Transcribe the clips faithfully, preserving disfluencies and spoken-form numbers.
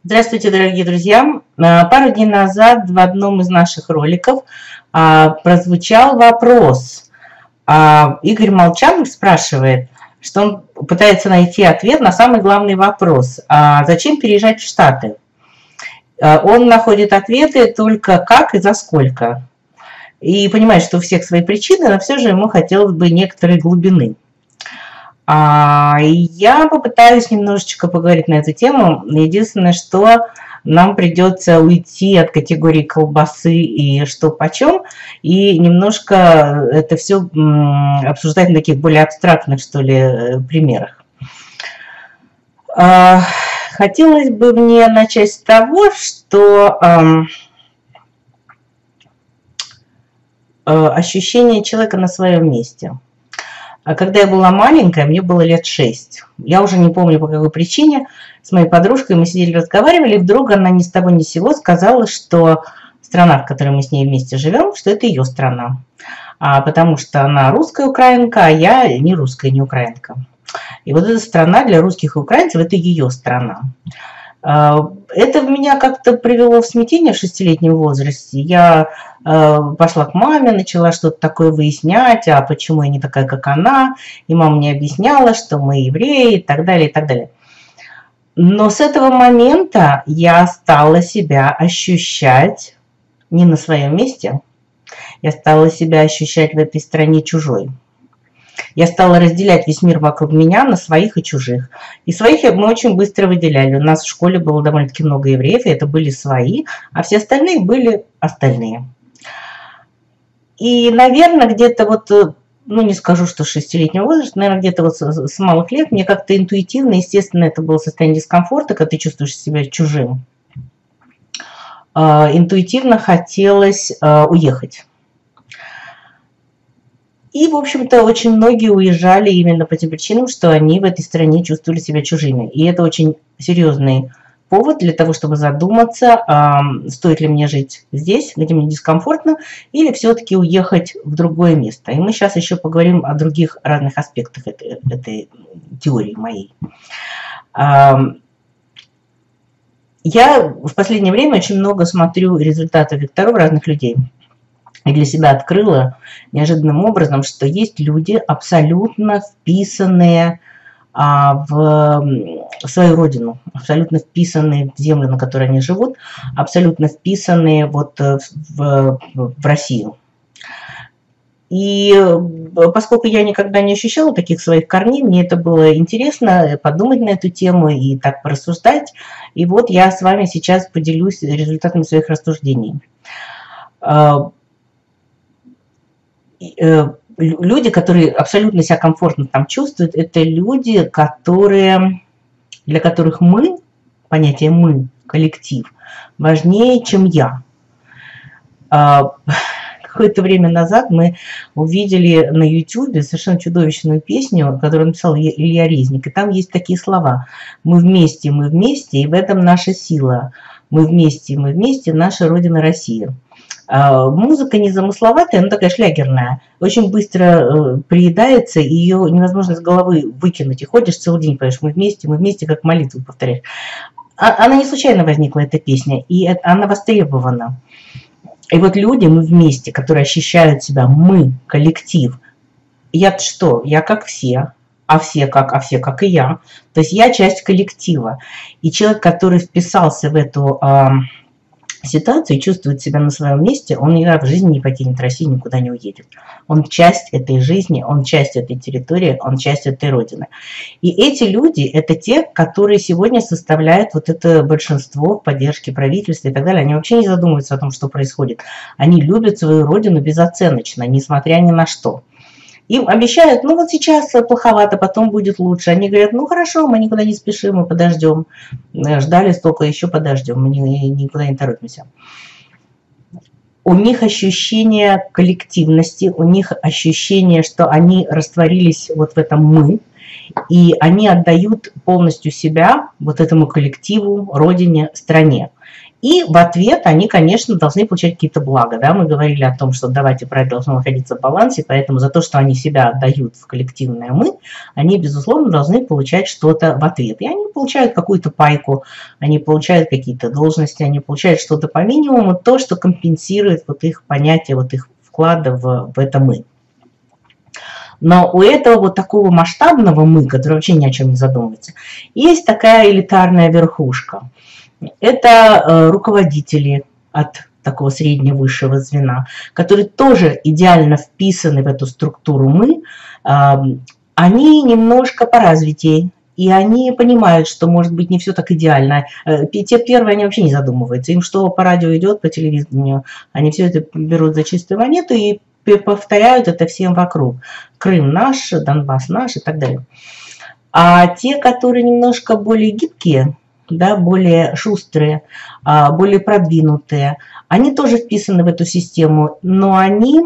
Здравствуйте, дорогие друзья! Пару дней назад в одном из наших роликов прозвучал вопрос. Игорь Молчанов спрашивает, что он пытается найти ответ на самый главный вопрос. Зачем переезжать в Штаты? Он находит ответы только как и за сколько. И понимает, что у всех свои причины, но все же ему хотелось бы некоторой глубины. Я попытаюсь немножечко поговорить на эту тему. Единственное, что нам придется уйти от категории колбасы и что почем, и немножко это все обсуждать на таких более абстрактных, что ли, примерах. Хотелось бы мне начать с того, что ощущение человека на своем месте. А когда я была маленькая, мне было лет шесть. Я уже не помню, по какой причине, с моей подружкой мы сидели, разговаривали, и вдруг она ни с того ни с сего сказала, что страна, в которой мы с ней вместе живем, что это ее страна. А, потому что она русская украинка, а я не русская, не украинка. И вот эта страна для русских и украинцев – это ее страна. Это меня как-то привело в смятение в шестилетнем возрасте. Я пошла к маме, начала что-то такое выяснять, а почему я не такая, как она. И мама мне объясняла, что мы евреи и так далее, и так далее. Но с этого момента я стала себя ощущать не на своем месте. Я стала себя ощущать в этой стране чужой. Я стала разделять весь мир вокруг меня на своих и чужих. И своих мы очень быстро выделяли. У нас в школе было довольно-таки много евреев, и это были свои, а все остальные были остальные. И, наверное, где-то вот, ну не скажу, что с шестилетнего возраста, наверное, где-то вот с малых лет мне как-то интуитивно, естественно, это было состояние дискомфорта, когда ты чувствуешь себя чужим. Интуитивно хотелось уехать. И, в общем-то, очень многие уезжали именно по тем причинам, что они в этой стране чувствовали себя чужими. И это очень серьезный повод для того, чтобы задуматься, стоит ли мне жить здесь, где мне дискомфортно, или все-таки уехать в другое место. И мы сейчас еще поговорим о других разных аспектах этой, этой теории моей. Я в последнее время очень много смотрю результаты векторов разных людей. И для себя открыла неожиданным образом, что есть люди, абсолютно вписанные а, в, в свою родину, абсолютно вписанные в землю, на которой они живут, абсолютно вписанные вот в, в, в Россию. И поскольку я никогда не ощущала таких своих корней, мне это было интересно подумать на эту тему и так порассуждать. И вот я с вами сейчас поделюсь результатами своих рассуждений. Люди, которые абсолютно себя комфортно там чувствуют, это люди, которые, для которых мы, понятие «мы», коллектив, важнее, чем «я». Какое-то время назад мы увидели на ютубе совершенно чудовищную песню, которую написал Илья Резник. И там есть такие слова: «Мы вместе, мы вместе, и в этом наша сила. Мы вместе, мы вместе, наша Родина Россия». Музыка незамысловатая, но такая шлягерная, очень быстро приедается, и ее невозможно с головы выкинуть. И ходишь целый день, поешь «мы вместе, мы вместе», как молитву повторяешь. Она не случайно возникла, эта песня, и она востребована. И вот люди, мы вместе, которые ощущают себя, мы, коллектив. Я что? Я как все, а все как, а все как и я. То есть я часть коллектива. И человек, который вписался в эту ситуацию и чувствует себя на своем месте, он никогда в жизни не покинет Россию, никуда не уедет. Он часть этой жизни, он часть этой территории, он часть этой родины. И эти люди, это те, которые сегодня составляют вот это большинство в поддержке правительства и так далее. Они вообще не задумываются о том, что происходит. Они любят свою родину безоценочно, несмотря ни на что. Им обещают, ну вот сейчас плоховато, потом будет лучше. Они говорят, ну хорошо, мы никуда не спешим, мы подождем. Ждали столько, еще подождем, мы никуда не торопимся. У них ощущение коллективности, у них ощущение, что они растворились вот в этом «мы». и они отдают полностью себя вот этому коллективу, родине, стране. И в ответ они, конечно, должны получать какие-то блага. Да? Мы говорили о том, что давайте правильно должно находиться в балансе, поэтому за то, что они себя отдают в коллективное мы, они, безусловно, должны получать что-то в ответ. И они получают какую-то пайку, они получают какие-то должности, они получают что-то по минимуму, то, что компенсирует вот их понятие, вот их вклада в, в это мы. Но у этого вот такого масштабного мы, который вообще ни о чем не задумывается, есть такая элитарная верхушка. Это руководители от такого средне-высшего звена, которые тоже идеально вписаны в эту структуру мы. Они немножко поразвитее, и они понимают, что, может быть, не все так идеально. Те первые, они вообще не задумываются. Им что по радио идет, по телевидению, они все это берут за чистую монету и повторяют это всем вокруг. Крым наш, Донбасс наш и так далее. А те, которые немножко более гибкие, да, более шустрые, более продвинутые, они тоже вписаны в эту систему, но они,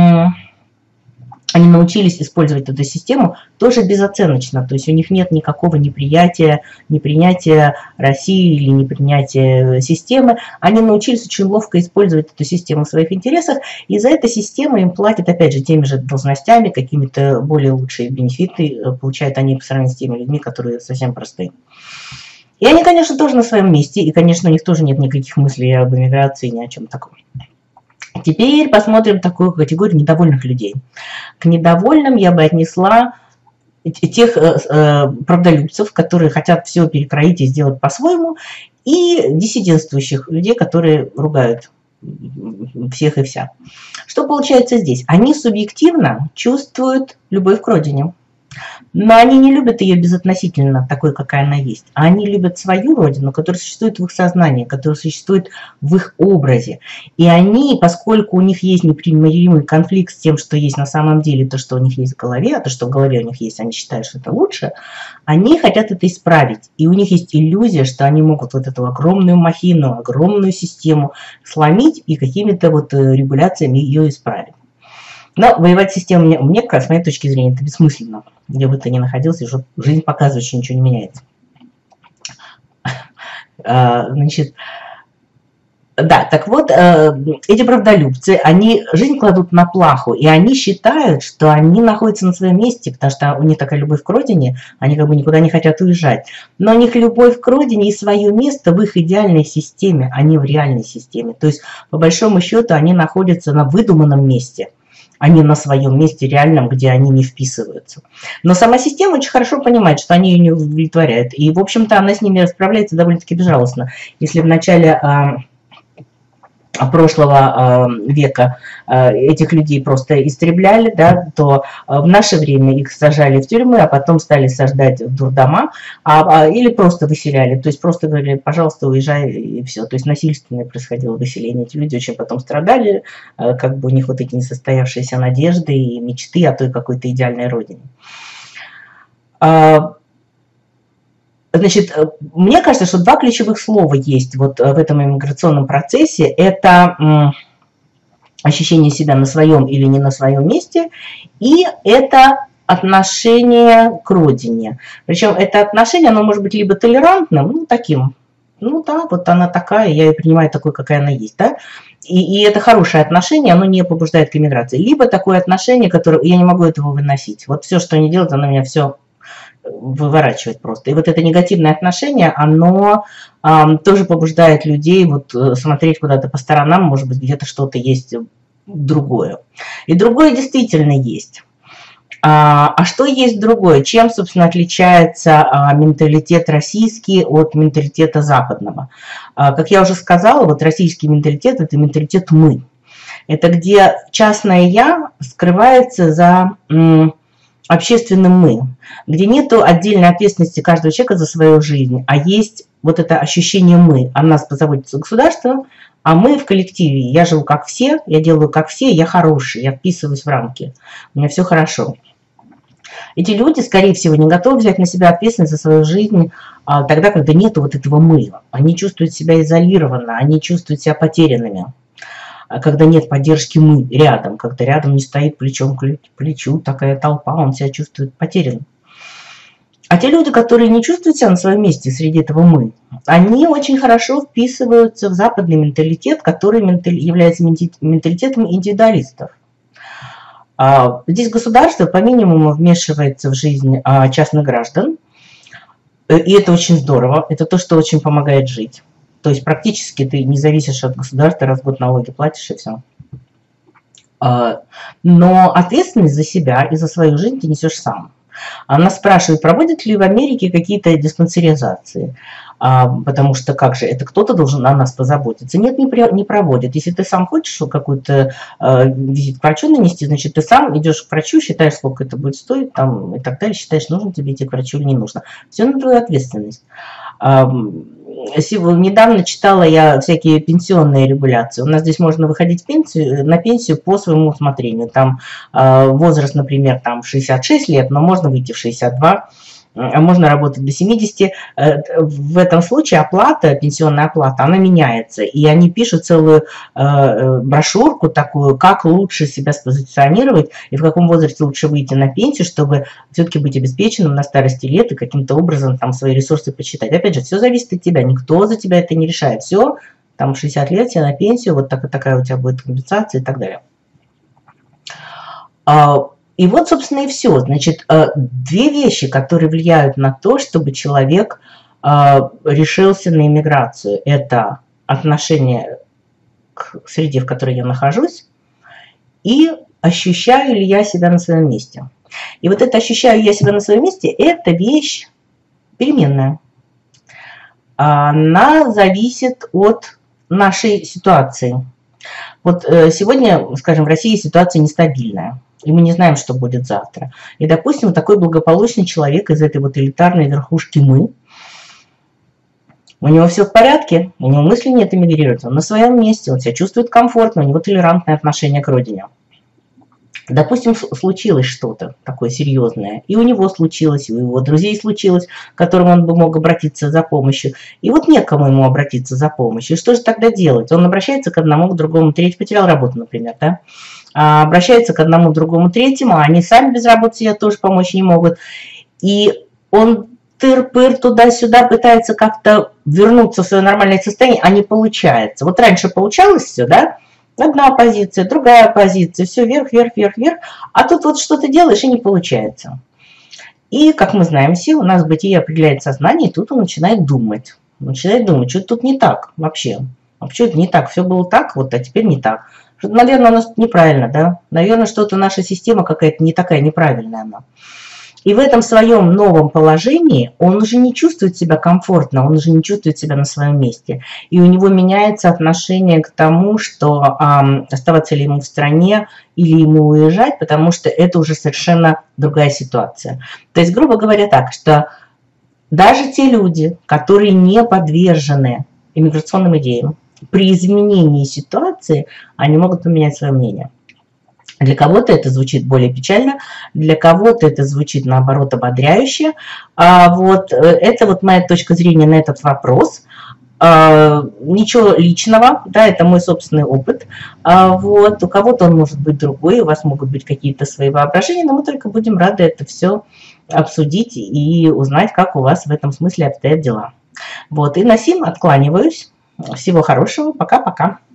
они научились использовать эту систему тоже безоценочно, то есть у них нет никакого неприятия, непринятия России или непринятия системы, они научились очень ловко использовать эту систему в своих интересах, и за эту систему им платят, опять же, теми же должностями, какими-то более лучшие бенефиты получают они по сравнению с теми людьми, которые совсем простые. И они, конечно, тоже на своем месте, и, конечно, у них тоже нет никаких мыслей об эмиграции, ни о чем таком. Теперь посмотрим такую категорию недовольных людей. К недовольным я бы отнесла тех э, правдолюбцев, которые хотят все перекроить и сделать по-своему, и диссидентствующих людей, которые ругают всех и вся. Что получается здесь? Они субъективно чувствуют любовь к родине. Но они не любят ее безотносительно такой, какая она есть. А они любят свою родину, которая существует в их сознании, которая существует в их образе. И они, поскольку у них есть непримиримый конфликт с тем, что есть на самом деле, то, что у них есть в голове, а то, что в голове у них есть, они считают, что это лучше, они хотят это исправить. И у них есть иллюзия, что они могут вот эту огромную махину, огромную систему сломить и какими-то вот регуляциями ее исправить. Но воевать с системой, мне, мне, с моей точки зрения, это бессмысленно. Где бы ты ни находился, уже жизнь показывает, что ничего не меняется. Значит, да, так вот, эти правдолюбцы, они жизнь кладут на плаху, и они считают, что они находятся на своем месте, потому что у них такая любовь к родине, они как бы никуда не хотят уезжать. Но у них любовь к родине и свое место в их идеальной системе, а не в реальной системе. То есть, по большому счету, они находятся на выдуманном месте, а не на своем месте реальном, где они не вписываются. Но сама система очень хорошо понимает, что они ее не удовлетворяют. И, в общем-то, она с ними расправляется довольно-таки безжалостно. Если в начале а, прошлого а, века а, этих людей просто истребляли, да, то а, в наше время их сажали в тюрьмы, а потом стали сажать в дурдома, а, а, или просто выселяли. То есть просто говорили, пожалуйста, уезжай, и все. То есть насильственное происходило выселение. Эти люди очень потом страдали, а, как бы у них вот эти несостоявшиеся надежды и мечты о той какой-то идеальной родине. А, Значит, мне кажется, что два ключевых слова есть вот в этом иммиграционном процессе. Это ощущение себя на своем или не на своем месте, и это отношение к родине. Причем это отношение, оно может быть либо толерантным, ну, таким, ну да, вот она такая, я ее принимаю такой, какая она есть, да, и, и это хорошее отношение, оно не побуждает к иммиграции. Либо такое отношение, которое я не могу этого выносить. Вот все, что они делают, оно меня все выворачивает просто. И вот это негативное отношение, оно э, тоже побуждает людей вот смотреть куда-то по сторонам, может быть, где-то что-то есть другое. И другое действительно есть. А, а что есть другое? Чем, собственно, отличается а, менталитет российский от менталитета западного? А, как я уже сказала, вот российский менталитет – это менталитет «мы». Это где частное «я» скрывается за м, общественным «мы», где нет отдельной ответственности каждого человека за свою жизнь, а есть вот это ощущение «мы». О нас позаботится государство, а мы в коллективе. Я живу как все, я делаю как все, я хороший, я вписываюсь в рамки, у меня все хорошо. Эти люди, скорее всего, не готовы взять на себя ответственность за свою жизнь а, тогда, когда нет вот этого «мы». Они чувствуют себя изолированно, они чувствуют себя потерянными. Когда нет поддержки «мы» рядом, когда рядом не стоит плечом к плечу такая толпа, он себя чувствует потерянным. А те люди, которые не чувствуют себя на своем месте среди этого «мы», они очень хорошо вписываются в западный менталитет, который является менталитетом индивидуалистов. Здесь государство по минимуму вмешивается в жизнь частных граждан, и это очень здорово, это то, что очень помогает жить. То есть практически ты не зависишь от государства, раз в год налоги платишь и все. Но ответственность за себя и за свою жизнь ты несешь сам. Она спрашивает, проводят ли в Америке какие-то диспансеризации, а, потому что как же, это кто-то должен о нас позаботиться. Нет, не, при, не проводят. Если ты сам хочешь какой-то э, визит к врачу нанести, значит, ты сам идешь к врачу, считаешь, сколько это будет стоить, там, и так далее, считаешь, нужно тебе идти к врачу или не нужно. Все на твою ответственность. А, недавно читала я всякие пенсионные регуляции. У нас здесь можно выходить в пенсию, на пенсию по своему усмотрению. Там э, возраст, например, там шестьдесят шесть лет, но можно выйти в шестьдесят два, а можно работать до семидесяти. В этом случае оплата, пенсионная оплата, она меняется. И они пишут целую э, брошюрку такую, как лучше себя спозиционировать и в каком возрасте лучше выйти на пенсию, чтобы все-таки быть обеспеченным на старости лет и каким-то образом там свои ресурсы посчитать. Опять же, все зависит от тебя, никто за тебя это не решает. Все, там шестьдесят лет, все на пенсию, вот так, такая у тебя будет компенсация и так далее. И вот, собственно, и все. Значит, две вещи, которые влияют на то, чтобы человек решился на иммиграцию. Это отношение к среде, в которой я нахожусь, и ощущаю ли я себя на своем месте. И вот это ощущаю я себя на своем месте, это вещь переменная. Она зависит от нашей ситуации. Вот сегодня, скажем, в России ситуация нестабильная. И мы не знаем, что будет завтра. И, допустим, такой благополучный человек из этой вот элитарной верхушки «мы», у него все в порядке, у него мысли нет эмигрировать, он на своем месте, он себя чувствует комфортно, у него толерантное отношение к родине. Допустим, случилось что-то такое серьезное, и у него случилось, и у его друзей случилось, к которым он бы мог обратиться за помощью. И вот некому ему обратиться за помощью. И что же тогда делать? Он обращается к одному, к другому, третий потерял работу, например, да? А обращается к одному, другому, третьему, а они сами без работы себе тоже помочь не могут. И он тыр-пыр туда-сюда пытается как-то вернуться в свое нормальное состояние, а не получается. Вот раньше получалось все, да? Одна позиция, другая позиция, все вверх, вверх, вверх, вверх. А тут вот что-то делаешь, и не получается. И, как мы знаем все, у нас бытие определяет сознание, и тут он начинает думать. Он начинает думать, что тут не так вообще. Вообще это не так, все было так, вот, а теперь не так. Наверное, у нас неправильно, да? Наверное, что-то наша система какая-то не такая, неправильная она. И в этом своем новом положении он уже не чувствует себя комфортно, он уже не чувствует себя на своем месте. И у него меняется отношение к тому, что э, оставаться ли ему в стране или ему уезжать, потому что это уже совершенно другая ситуация. То есть, грубо говоря, так, что даже те люди, которые не подвержены иммиграционным идеям, при изменении ситуации они могут поменять свое мнение. Для кого-то это звучит более печально, для кого-то это звучит, наоборот, ободряюще. А вот это вот моя точка зрения на этот вопрос. А, ничего личного, да, это мой собственный опыт. А, вот, у кого-то он может быть другой, у вас могут быть какие-то свои воображения, но мы только будем рады это все обсудить и узнать, как у вас в этом смысле обстоят дела. Вот, и на сим откланиваюсь. Всего хорошего, пока-пока.